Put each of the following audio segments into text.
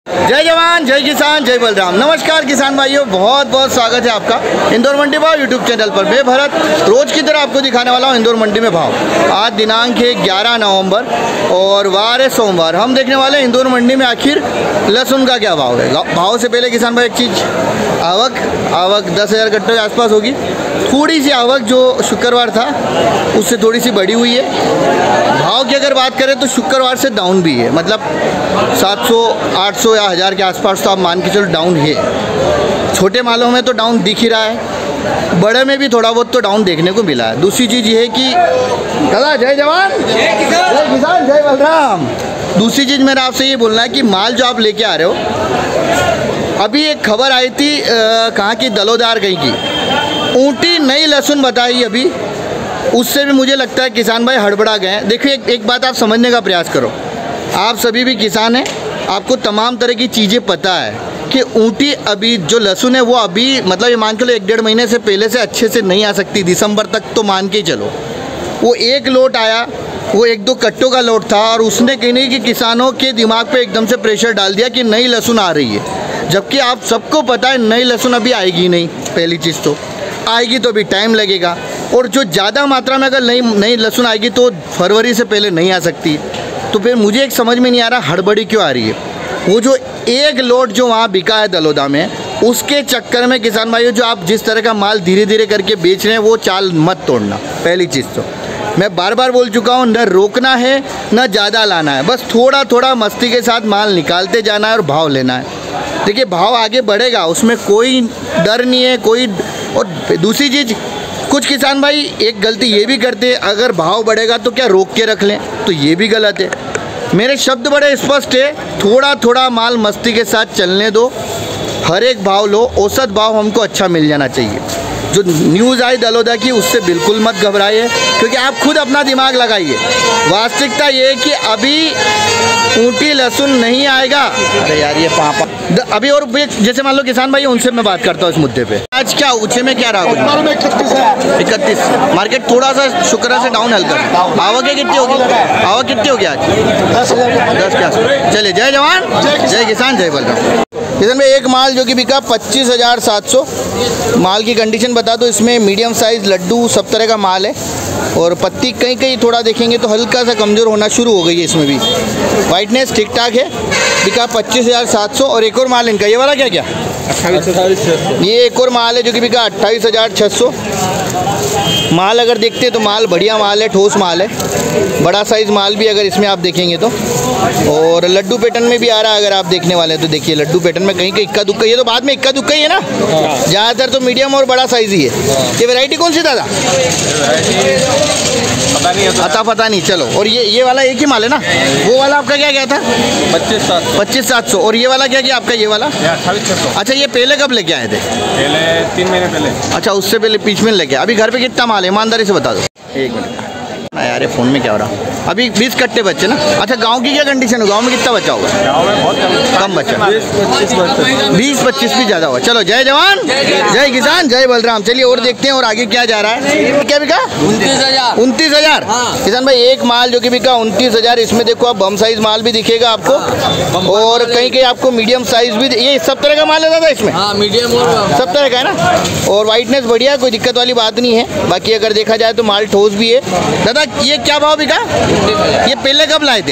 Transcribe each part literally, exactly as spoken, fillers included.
जय जवान जय किसान जय बलराम। नमस्कार किसान भाइयों, बहुत बहुत स्वागत है आपका इंदौर मंडी भाव यूट्यूब चैनल पर। मैं भरत रोज की तरह आपको दिखाने वाला हूँ इंदौर मंडी में भाव। आज दिनांक है ग्यारह नवंबर और वार है सोमवार। हम देखने वाले हैं इंदौर मंडी में आखिर लहसुन का क्या भाव है। भाव से पहले किसान भाई एक चीज़, आवक आवक दस हज़ार कट्टों के आसपास होगी। थोड़ी सी आवक जो शुक्रवार था उससे थोड़ी सी बढ़ी हुई है। भाव की अगर बात करें तो शुक्रवार से डाउन भी है, मतलब सात सौ आठ सौ या हज़ार के आसपास तो आप मान के चलो डाउन है। छोटे मालों में तो डाउन दिख ही रहा है, बड़े में भी थोड़ा बहुत तो डाउन देखने को मिला है। दूसरी चीज़ ये है कि दादा जय जवान जय किसान जय बलराम। दूसरी चीज़ मेरा आपसे ये बोलना है कि माल जो आप लेके आ रहे हो, अभी एक खबर आई थी कहाँ की, दलोदार कहीं की ऊँटी नई लहसुन बताई अभी, उससे भी मुझे लगता है किसान भाई हड़बड़ा गए हैं। देखिए एक, एक बात आप समझने का प्रयास करो, आप सभी भी किसान हैं, आपको तमाम तरह की चीज़ें पता है कि ऊँटी अभी जो लहसुन है वो अभी मतलब ये मान के लो एक डेढ़ महीने से पहले से अच्छे से नहीं आ सकती। दिसंबर तक तो मान के चलो। वो एक लोट आया, वो एक दो कट्टों का लोट था और उसने कहीं नहीं कि किसानों के दिमाग पे एकदम से प्रेशर डाल दिया कि नई लहसुन आ रही है। जबकि आप सबको पता है नई लहसुन अभी आएगी नहीं। पहली चीज़ तो आएगी तो अभी टाइम लगेगा, और जो ज़्यादा मात्रा में अगर नई नई लहसुन आएगी तो फरवरी से पहले नहीं आ सकती। तो फिर मुझे एक समझ में नहीं आ रहा हड़बड़ी क्यों आ रही है। वो जो एक लोट जो वहाँ बिका है दलोदा में, उसके चक्कर में किसान भाइयों जो आप जिस तरह का माल धीरे धीरे करके बेच रहे हैं वो चाल मत तोड़ना। पहली चीज़ तो मैं बार बार बोल चुका हूँ, न रोकना है न ज़्यादा लाना है, बस थोड़ा थोड़ा मस्ती के साथ माल निकालते जाना है और भाव लेना है। देखिए भाव आगे बढ़ेगा, उसमें कोई डर नहीं है कोई। और दूसरी चीज़, कुछ किसान भाई एक गलती ये भी करते हैं, अगर भाव बढ़ेगा तो क्या रोक के रख लें, तो ये भी गलत है। मेरे शब्द बड़े स्पष्ट है, थोड़ा थोड़ा माल मस्ती के साथ चलने दो, हर एक भाव लो, औसत भाव हमको अच्छा मिल जाना चाहिए। जो न्यूज़ आई दलोदा की उससे बिल्कुल मत घबराइए, क्योंकि आप खुद अपना दिमाग लगाइए। वास्तविकता ये है कि अभी ऊँटी लहसुन नहीं आएगा। अरे यार ये पापा अभी, और जैसे मान लो किसान भाई उनसे मैं बात करता हूँ इस मुद्दे पे। आज क्या ऊँचे में क्या रहा? इकतीस। मार्केट थोड़ा सा शुक्र से डाउन हल्का। आवक कितनी होगी? आवक कितनी होगी आज? दस दस क्या? चलिए जय जवान जय किसान जय बलराम। किसान भाई एक माल जो कि बिका पच्चीस हज़ार सात सौ। माल की कंडीशन बता दो, इसमें मीडियम साइज़ लड्डू सब तरह का माल है, और पत्ती कहीं कहीं थोड़ा देखेंगे तो हल्का सा कमज़ोर होना शुरू हो गई है। इसमें भी वाइटनेस ठीक ठाक है, बिका पच्चीस हज़ार सात सौ। और एक और माल इनका ये वाला क्या क्या ये एक और माल है जो कि बिका अट्ठाईस हज़ार छः सौ। माल अगर देखते हैं तो माल बढ़िया माल है, ठोस माल है, बड़ा साइज़ माल भी अगर इसमें आप देखेंगे तो। और लड्डू पैटर्न में भी आ रहा है, अगर आप देखने वाले हैं तो देखिए लड्डू पैटर्न में कहीं कहीं इक्का दुक्का, ये तो बाद में इक्का दुक्का ही है ना, ज़्यादातर तो मीडियम और बड़ा साइज़ ही है। ये वैरायटी कौन सी दादा? पता नहीं अता पता नहीं। चलो, और ये ये वाला एक ही माल है ना? वो वाला आपका क्या क्या था? पच्चीस सात पच्चीस सात सौ। और ये वाला क्या क्या आपका? ये वाला अट्ठाईस छः सौ। अच्छा, ये पहले कब लेके आए थे? पहले तीन महीने पहले। अच्छा, उससे पहले बीच में लेके। अभी घर पे कितना माल है ईमानदारी से बता दो। एक मिनट यार, ये फ़ोन में क्या हो रहा? अभी बीस कट्टे बच्चे ना? अच्छा, गांव की क्या कंडीशन है? गांव में कितना बच्चा होगा? गांव में बहुत कम कम बच्चा, बीस पच्चीस भी ज़्यादा होगा। चलो जय जवान जय किसान जय बलराम। चलिए और देखते हैं और आगे क्या जा रहा है। क्या बिका? उनतीस हज़ार उनतीस हज़ार किसान भाई एक माल जो कि बिका उनतीस हज़ार। इसमें देखो आप बम साइज माल भी दिखेगा आपको, और कहीं कहीं आपको मीडियम साइज भी। ये सब तरह का माल है दादा इसमें? मीडियम सब तरह का है ना। और वाइटनेस बढ़िया, कोई दिक्कत वाली बात नहीं है। बाकी अगर देखा जाए तो माल ठोस भी है। दादा ये क्या भाव बिका? ये पहले कब लाए थे?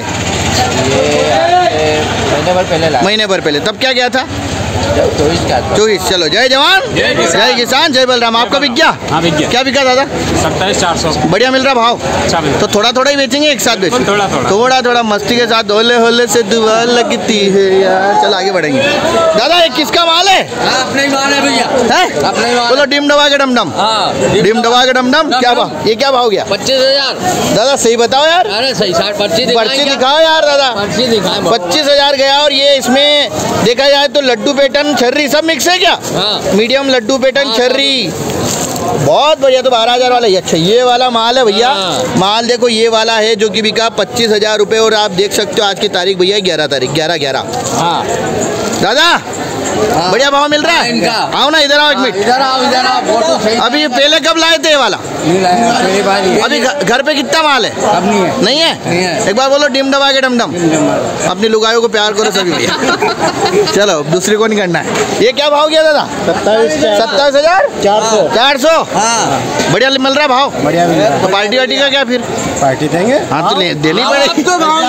महीने भर पहले लाए। महीने भर पहले। तब क्या गया था? चौबीस। चलो जय जवान जय किसान जय बलराम। आपका बिक गया? हाँ बिक गया। क्या बिका दादा? सत्ताईस चार सौ। बढ़िया मिल रहा भाव? अच्छा। तो थोड़ा थोड़ा ही बेचेंगे एक साथ बेचेंगे? थोड़ा थोड़ा थोड़ा थोड़ा मस्ती के साथ। होले होले से दुआ लगती है यार। चल आगे बढ़ेंगे। दादा ये किसका माल है? अपना ही माल है भैया। है अपना ही माल। बोलो डिम डबा के डम डम। डिम डबा के डम डम। क्या भाव? ये क्या भाव गया? पच्चीस हज़ार। दादा सही बताओ यार। अरे सही साठ पर्ची पर्ची दिखाओ यार दादा। पर्ची दिखाओ। पच्चीस हज़ार गया। और ये इसमें देखा जाए तो लड्डू पेटन छर्री सब मिक्स है क्या? हाँ। मीडियम लड्डू पेटन छर्री बहुत बढ़िया। तो बारह हजार वाला ही अच्छा ये वाला माल है भैया। माल देखो ये वाला है जो कि बिका पच्चीस हजार रुपये और आप देख सकते हो आज की तारीख भैया ग्यारह तारीख ग्यारह ग्यारह। हाँ दादा हाँ। बढ़िया भाव मिल रहा है। आओ ना इधर आओ एक मिनट। इधर आओ इधर आओ फोटो सही। अभी पहले कब लाए थे ये वाला? नहीं लाया पहली बार ही। अभी घर पे कितना माल है? अब नहीं है। नहीं है, नहीं है। एक बार बोलो डिम डबा के डम डम। अपनी लुगाइयों को प्यार करो सभी भैया। चलो दूसरे को नहीं करना है। ये क्या भाव गया दादा? सत्ताईस सत्ताईस हजार चार सौ चार सौ बढ़िया मिल रहा है भाव। बढ़िया मिल रहा है। तो पार्टी वार्टी का क्या फिर? पार्टी देंगे। हाँ तो देनी पड़ेगी।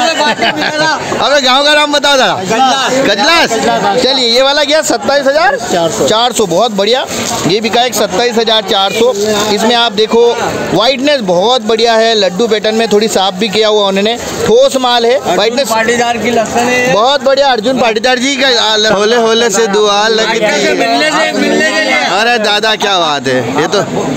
अबे गाँव का नाम बताओ दादा। गजलास। चलिए ये वाला गया सत्ताईस हजार चार सौ बहुत बढ़िया। ये बिका एक सत्ताईस हजार चार सौ। इसमें आप देखो वाइटनेस बहुत बढ़िया है। लड्डू पैटर्न में थोड़ी साफ भी किया हुआ उन्होंने। ठोस माल है। वाइटनेस पाटीदार की लक्षण है बहुत बढ़िया। अर्जुन पाटीदार जी का होले होले से दुआ लगती है। अरे दादा क्या बात है। ये तो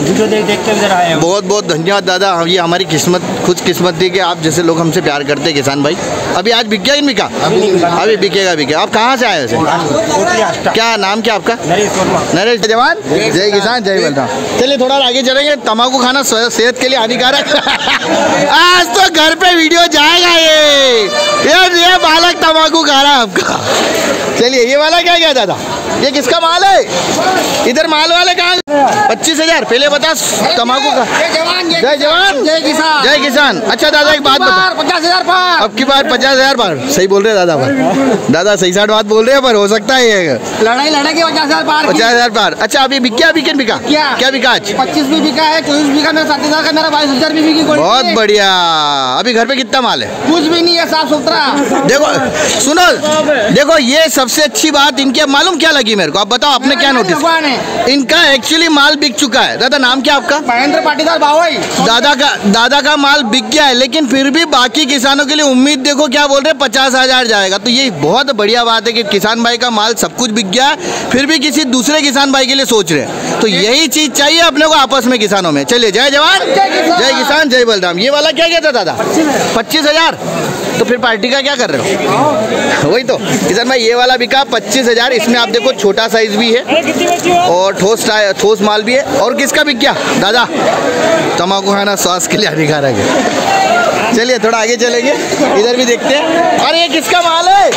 बहुत बहुत धन्यवाद दादा। ये हमारी किस्मत खुद किस्मत थी कि आप जैसे लोग हमसे प्यार करते हैं किसान भाई। अभी आज बिक गया इन बिका? अभी बिकेगा बिकेगा। आप कहाँ से आए वैसे? क्या नाम क्या आपका? नरेश जवान। जय किसान जय बलराम। चलिए थोड़ा आगे चलेंगे। तम्बाकू खाना सेहत के लिए हानिकारक। आज तो घर पे वीडियो जाएगा ये ये, ये बालक तम्बाकू खा रहा है आपका। चलिए ये वाला क्या क्या दादा? ये किसका माल है? इधर माल वाले कहाँ? पच्चीस हजार पहले बता तम्बाकू का। जय जवान जय किसान जय किसान। अच्छा दादा एक बात बता। पचास हजार पार अब की बार पचास हजार पार सही बोल रहे हैं दादा पर। दादा सही साठ बात बोल रहे हैं पर हो सकता है ये लड़ाई लड़ेगी। पचास हजार पार पचास हजार पार। अच्छा अभी बिक क्या बिकेन बिका? क्या क्या बिका आज? पच्चीस भी बिका है चौबीस बिका मेरा सात हजार का मेरा बाईस हजार भी बिकी। बहुत बढ़िया। अभी घर पे कितना माल है? कुछ भी नहीं है साफ सुथरा। देखो सुनो देखो ये सबसे अच्छी बात इनकी मालूम क्या लगी मेरे को? आप बताओ आपने क्या नोटिस? इनका एक्चुअली माल बिक चुका है। दादा नाम क्या आपका? महेंद्र पाटीदार भाई। दादा का दादा का माल बिक गया है लेकिन फिर भी बाकी किसानों के लिए उम्मीद देखो क्या बोल रहे हैं पचास हजार जाएगा। तो ये बहुत बढ़िया बात है कि किसान भाई का माल सब कुछ बिक गया है फिर भी किसी दूसरे किसान भाई के लिए सोच रहे हैं। तो यही चीज चाहिए अपने को आपस में किसानों में। चलिए जय जवान जय किसान जय बलराम। ये वाला क्या कहता दादा? पच्चीस हजार। तो फिर पार्टी का क्या कर रहे हो? वही तो किसान भाई ये वाला बिका पच्चीस हजार। इसमें आप देखो छोटा साइज भी है और ठोस ठोस माल भी है। और किसका बिक गया दादा? तम्बाकू खाना स्वास्थ्य के लिए हानिकारक है। चलिए थोड़ा आगे चलेंगे इधर भी देखते हैं। अरे ये किसका माल है?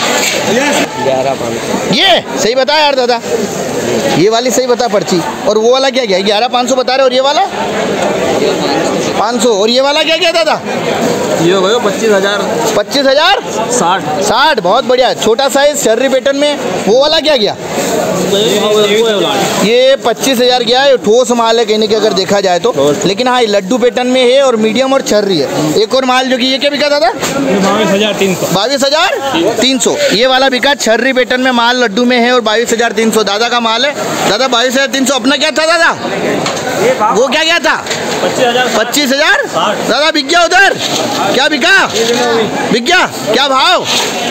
ये सही बता यार दादा। ये वाली सही बता पर्ची। और वो वाला क्या क्या? ग्यारह पाँच सौ बता रहे और ये वाला पाँच सौ। और ये वाला क्या क्या दादा? ये हो गया पच्चीस हजार पच्चीस हजार साठ साठ बहुत बढ़िया। छोटा साइज शर्री पैटर्न में। वो वाला क्या गया? ये पच्चीस हजार गया है। ठोस माल है कहीं कि अगर देखा जाए तो। लेकिन हाँ लड्डू पैटर्न में है और मीडियम और छर्री है। एक और माल जो कि ये क्या बिका दादा? बाईस हजार तीन सौ बाईस हजार तीन सौ। ये वाला बिका छर्री पैटर्न में माल लड्डू में है और बाईस हजार तीन सौ दादा का माल है। दादा बाईस हजार तीन सौ। अपना क्या था दादा? वो क्या क्या था? पच्चीस हजार दादा बिक गया उधर। क्या बिका? बिक गया। क्या भाव?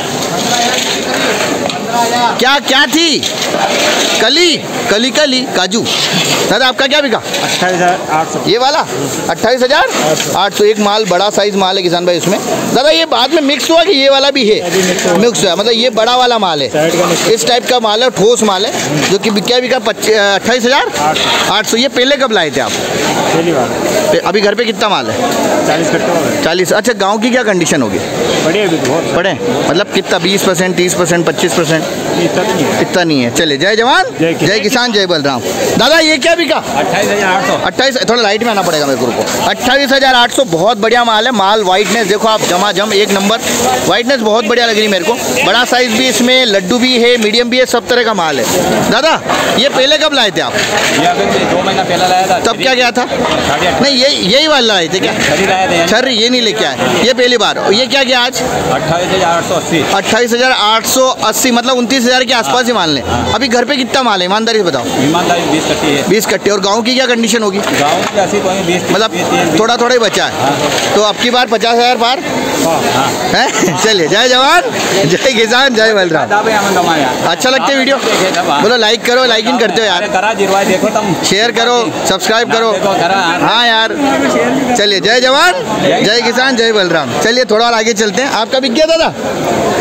क्या क्या थी? कली कली कली काजू। दादा आपका क्या बिका? अट्ठाईस हजार आठ सौ। ये वाला अट्ठाईस हजार आठ सौ। एक माल बड़ा साइज माल है किसान भाई इसमें। दादा ये बाद में मिक्स हुआ कि ये वाला भी है? मिक्स हुआ मतलब ये बड़ा वाला माल है। इस टाइप का माल है ठोस माल है जो कि बिका बिका अट्ठाईस हजार आठ सौ। ये पहले कब लाए थे आप? पहली बार। अभी घर पे कितना माल है? चालीस कट्टे चालीस। अच्छा गाँव की क्या कंडीशन होगी? पड़े मतलब कितना? बीस परसेंट तीस परसेंट पच्चीस परसेंट? इतना नहीं है। चले जय जवान जय किसान जय बलराम। दादा ये क्या बिका? अट्ठाईस हजार आठ सौ। अट्ठाईस थोड़ा लाइट में आना पड़ेगा मेरे को। अट्ठाईस हजार आठ सौ बहुत बढ़िया माल है। माल वाइटनेस देखो आप जमा जम एक नंबर। वाइटनेस बहुत बढ़िया लग रही मेरे को। बड़ा साइज भी इसमें लड्डू भी है मीडियम भी है सब तरह का माल है। दादा ये पहले कब लाए थे आप? दो महीना पहले लाया था। तब क्या क्या था? नहीं ये यही वाला लाए थे क्या? छर्री ये नहीं लेके आए ये पहली बार। ये क्या क्या आज? अट्ठाईस हजार आठ सौ अस्सी। अट्ठाईस हजार आठ सौ अस्सी मतलब उनतीस हजार के आसपास ही मान लें। अभी घर पे कितना माल है ईमानदारी से बताओ? ईमानदारी बीस कट्टी है। बीस कट्टे। और गाँव की क्या कंडीशन होगी? गाँव की ऐसी कोई बीस मतलब थोड़ा थोड़ा ही बचा है। तो अब की बार पचास हजार पार है। चलिए जय जवान जय किसान जय बलराम। अच्छा लगता है वीडियो? बोलो लाइक करो। लाइक इन करते हो यार? देखो तुम शेयर करो सब्सक्राइब करो। हाँ यार चलिए जय जवान जय किसान जय बलराम। चलिए थोड़ा और आगे चलते हैं। आपका बिक गया दादा?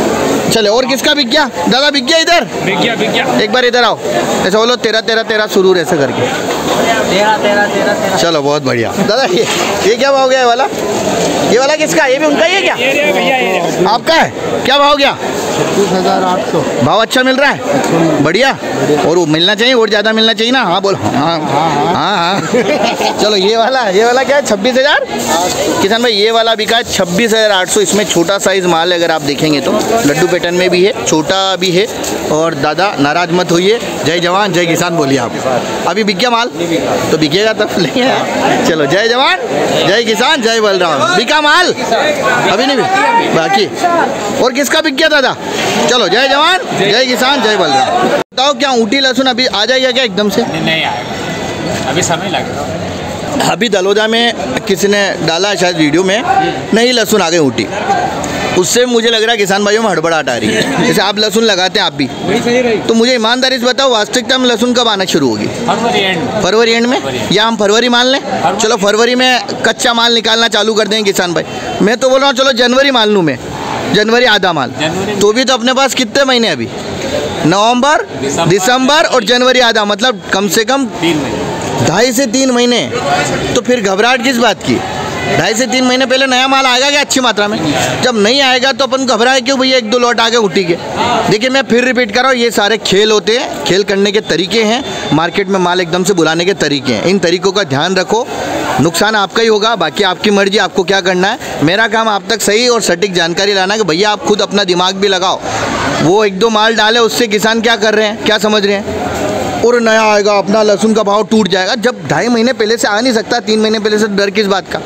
चले, और किसका बिक गया दादा? बिक गया इधर, बिक गया बिक गया। एक बार इधर आओ, ऐसा बोलो तेरह तेरह तेरह शुरू ऐसे करके। तेरह तेरह तेरह तेरह चलो बहुत बढ़िया। दादा ये ये क्या भाव गया? ये वाला ये वाला किसका? ये भी उनका ही है क्या? ये रे भैया, ये रे। आपका है? क्या भाव गया? छत्तीस हजार आठ सौ। भाव अच्छा मिल रहा है? बढ़िया। और वो मिलना चाहिए, और ज़्यादा मिलना चाहिए ना। हाँ बोलो। हाँ हाँ हाँ। चलो ये वाला ये वाला क्या है? छब्बीस हज़ार किसान भाई, ये वाला बिका है छब्बीस हज़ार आठ सौ। इसमें छोटा साइज़ माल है, अगर आप देखेंगे तो लड्डू पैटर्न में भी है, छोटा भी है। और दादा नाराज मत होइए, जय जवान जय किसान बोलिए आप। अभी बिक गया माल? तो बिकेगा तब लेंगे। चलो जय जवान जय किसान जय बलराम। बिका माल? अभी नहीं बिक बाकी। और किसका बिक गया दादा? चलो जय जवान जय किसान जय बलराम। बताओ क्या ऊटी लहसुन अभी आ जाएगा क्या एकदम से? नहीं आएगा, अभी समय लगेगा। अभी दलोजा में किसी ने डाला है शायद वीडियो में, नहीं लहसुन आ गए ऊटी। उससे मुझे लग रहा है किसान भाइयों में हड़बड़ाहट आ रही है। जैसे आप लहसुन लगाते हैं आप भी, तो मुझे ईमानदारी से बताओ वास्तविकता में लहसुन कब आना शुरू होगी? फरवरी एंड। फरवरी एंड में, या हम फरवरी मान लें? चलो फरवरी में कच्चा माल निकालना चालू कर देंगे किसान भाई। मैं तो बोल रहा हूँ चलो जनवरी मान लूँ मैं, जनवरी आधा माल। तो भी तो अपने पास कितने महीने अभी? नवंबर, दिसंबर और जनवरी आधा, मतलब कम से कम तीन महीने, ढाई से तीन महीने। तो फिर घबराहट किस बात की? ढाई से तीन महीने पहले नया माल आएगा क्या अच्छी मात्रा में? जब नहीं आएगा तो अपन घबराए क्यों भैया? एक दो लॉट आगे उठी के। देखिए मैं फिर रिपीट कर रहा हूँ, ये सारे खेल होते हैं, खेल करने के तरीके हैं, मार्केट में माल एकदम से बुलाने के तरीके हैं। इन तरीकों का ध्यान रखो, नुकसान आपका ही होगा, बाकी आपकी मर्जी, आपको क्या करना है। मेरा काम आप तक सही और सटीक जानकारी लाना है कि भैया आप खुद अपना दिमाग भी लगाओ। वो एक दो माल डाले, उससे किसान क्या कर रहे हैं, क्या समझ रहे हैं? और नया आएगा अपना लहसुन का भाव टूट जाएगा। जब ढाई महीने पहले से आ नहीं सकता, तीन महीने पहले से डर किस बात का?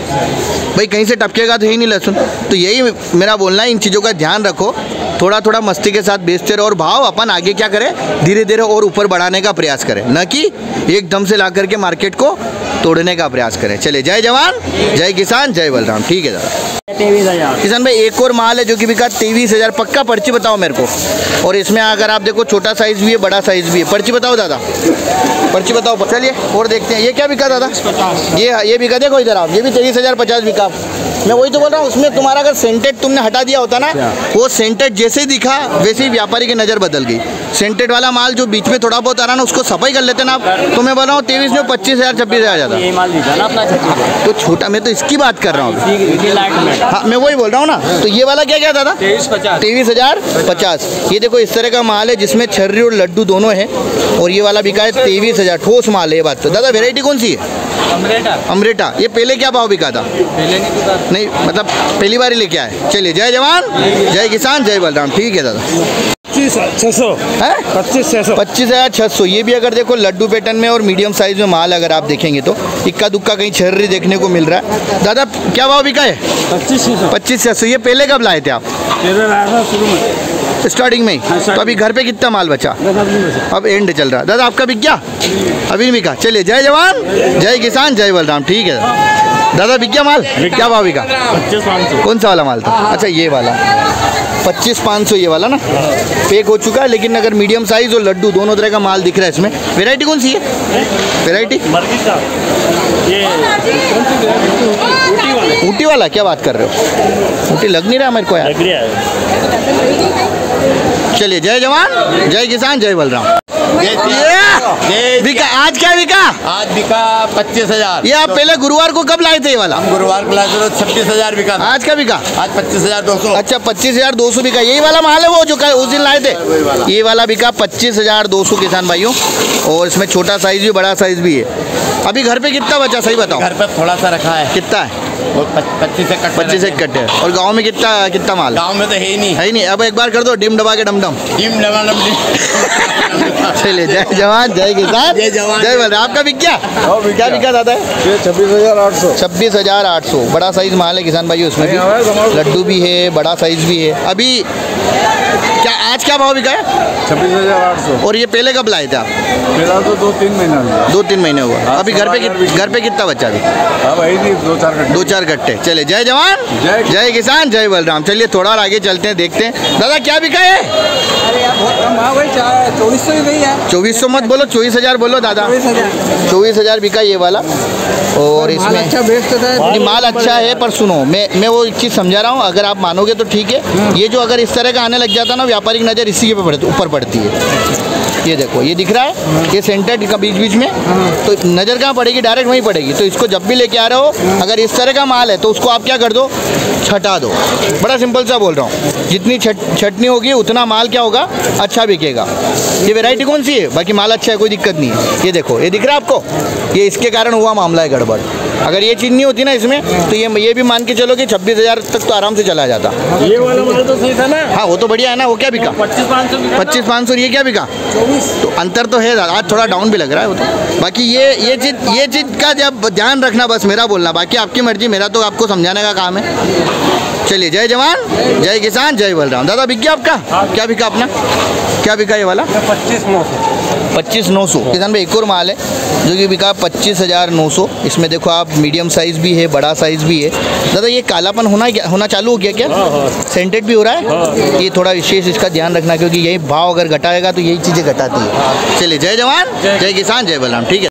भाई कहीं से टपकेगा तो ही नहीं लहसुन। तो यही मेरा बोलना है, इन चीज़ों का ध्यान रखो, थोड़ा थोड़ा मस्ती के साथ बेचते रहो, और भाव अपन आगे क्या करें, धीरे धीरे और ऊपर बढ़ाने का प्रयास करें, न कि एकदम से ला करके मार्केट को तोड़ने का प्रयास करें। चले जय जवान जय किसान जय बलराम। ठीक है दादा। तेईस हजार किसान भाई एक और माल है जो कि बिका तेईस हज़ार। पक्का पर्ची बताओ मेरे को। और इसमें अगर आप देखो छोटा साइज़ भी है, बड़ा साइज़ भी है। पर्ची बताओ दादा, पर्ची बताओ। चलिए और देखते हैं ये क्या बिका दादा? ये ये बिका, देखो इधर आप, ये भी तेईस हज़ार पचास बिका। मैं वही तो बोल रहा हूँ, उसमें तुम्हारा अगर सेंटेड तुमने हटा दिया होता ना, वो सेंटेड जैसे ही दिखा वैसे ही व्यापारी की नज़र बदल गई। सेंटेड वाला माल जो बीच में थोड़ा बहुत आ रहा ना, उसको सफाई कर लेते ना आप। तो मैं बोल रहा हूँ तेईस में पच्चीस हज़ार छब्बीस हज़ार जाता। ये माल दिखा ना अपना तो छोटा, मैं तो इसकी बात कर रहा हूँ। हाँ मैं वही बोल रहा हूँ ना। तो ये वाला क्या क्या दादा? तेईस पचास तेईस हज़ार पचास। ये देखो इस तरह का माल है जिसमें छर्री और लड्डू दोनों हैं। और ये वाला बिका है तेईस हज़ार। ठोस माल है ये बात। तो दादा वेराइटी कौन सी है? अमरेटा। अमरेटा। ये पहले क्या भाव बिका था? पहले नहीं बिका, नहीं मतलब पहली बार ही लेके आए। चलिए जय जवान जय किसान जय बलराम। ठीक है दादा। पच्चीस छः सौ है पच्चीस छः सौ पच्चीस हज़ार छः सौ। ये भी अगर देखो लड्डू पैटर्न में और मीडियम साइज में माल अगर आप देखेंगे तो इक्का दुक्का कहीं छर्री देखने को मिल रहा है। दादा क्या भाव बिका है? पच्चीस छः सौ पच्चीस छः सौ। ये पहले कब लाए थे आप? शुरू में स्टार्टिंग में ही। तो अभी घर पे कितना माल बचा? अब एंड चल रहा है। दादा आपका बिक गया? अभी नहीं बिका। चलिए जय जवान जय किसान जय बलराम। ठीक है दादा बिक गया माल? क्या भाव बिका? पच्चीस पाँच सौ। कौन सा वाला माल था? अच्छा ये वाला पच्चीस पाँच सौ। ये वाला ना पैक हो चुका है, लेकिन अगर मीडियम साइज और लड्डू दोनों तरह का माल दिख रहा है इसमें। वेराइटी कौन सी है? वेराइटी ये ऊटी वाला। क्या बात कर रहे हो? ऊटी लग नहीं रहा मेरे को यार। चलिए जय जवान जय किसान जय बलराम। बिका आज क्या बिका? आज बिका पच्चीस हजार। ये आप पहले गुरुवार को कब लाए थे ये वाला? गुरुवार को लाए थे तो छब्बीस हजार बिका। आज का बिका? आज पच्चीस हजार दो सौ। अच्छा पच्चीस हजार दो सौ बिका। यही वाला माल है वो जो कल उस दिन लाए थे? ये वाला बिका पच्चीस हजार दो सौ किसान भाइयों। और इसमें छोटा साइज भी बड़ा साइज भी है। अभी घर पे कितना बचा सही बताओ? घर पर थोड़ा सा रखा है। कितना है? वो पच्चीस से कट पच्चीस एक कट्टे। और गांव में कितना कितना माल? गाँव में तो है ही नहीं। है ही नहीं। अब एक बार कर दो डिम डबा के डम डम। टीम डबा चलिए जय जवान जय किसान जय जवान जय बलराम। आपका बिक गया? क्या बिका दादा? छब्बीस हजार आठ सौ। छब्बीस हजार आठ सौ। बड़ा साइज माल है किसान भाई, उसमें भी लड्डू भी है, बड़ा साइज भी है। अभी क्या आज क्या भाव बिका है? छब्बीस हजार आठ सौ। और ये पहले कब लाए थे आप? मेरा तो दो तीन महीना हुआ। दो तीन महीने हुआ। अभी घर पे कित- घर पे कितना बचा अभी? अब वही नहीं, दो चार घंटे। दो चार गट्टे। चले जय जवान जय जय किसान जय बलराम। चलिए थोड़ा और आगे चलते हैं, देखते हैं दादा क्या बिका है? अरे यार बहुत कम भाव भाई, चौबीस सौ ही गई है। चौबीस सौ मत बोलो, चौबीस हजार बोलो दादा। चौबीस हजार चौबीस हजार बिका ये वाला। और माल इसमें अच्छा बेस्ट होता है। नहीं, माल अच्छा है, पर सुनो, मैं मैं वो एक चीज़ समझा रहा हूँ, अगर आप मानोगे तो ठीक है। ये जो अगर इस तरह का आने लग जाता ना, व्यापारिक नज़र इसी के पे पड़ती, ऊपर पड़ती है। ये देखो, ये दिख रहा है, ये सेंटर का बीच बीच में, तो नज़र कहाँ पड़ेगी? डायरेक्ट वहीं पड़ेगी। तो इसको जब भी लेके आ रहे हो, अगर इस तरह का माल है तो उसको आप क्या कर दो? छटा दो। बड़ा सिंपल सा बोल रहा हूँ, जितनी छट छटनी होगी उतना माल क्या होगा? अच्छा बिकेगा। ये वैरायटी कौन सी है? बाकी माल अच्छा है, कोई दिक्कत नहीं है। ये देखो, ये दिख रहा है आपको? ये इसके कारण हुआ मामला है गड़बड़। अगर ये चीज़ नहीं होती ना इसमें, तो ये ये भी मान के चलो कि छब्बीस हज़ार तक तो आराम से चला जाता। ये वाला माल तो सही था ना। हाँ, वो तो बढ़िया है ना। वो क्या बिका? पच्चीस पाँच सौ पच्चीस पाँच सौ। ये क्या बिका? तो अंतर तो है, आज थोड़ा डाउन भी लग रहा है वो तो। बाकी ये ये चीज़ ये चीज़ का जब ध्यान रखना, बस मेरा बोलना, बाकी आपकी मर्जी, मेरा तो आपको समझाने का काम है। चलिए, जय जवान जय किसान जय बलराम। दादा बिक गया आपका? क्या बिका अपना? क्या बिका ये वाला? पच्चीस नौ सौ पच्चीस नौ सौ। किसान भाई, एक और माल है जो कि बिका पच्चीस हज़ार नौ सौ। इसमें देखो आप, मीडियम साइज़ भी है, बड़ा साइज़ भी है। दादा ये कालापन होना होना चालू हो गया क्या? सेंटेड भी हो रहा है? ये थोड़ा विशेष इसका ध्यान रखना, क्योंकि यही भाव अगर घटाएगा तो यही चीज़ें घटाती है। चलिए, जय जवान जय किसान जय बलराम। ठीक है।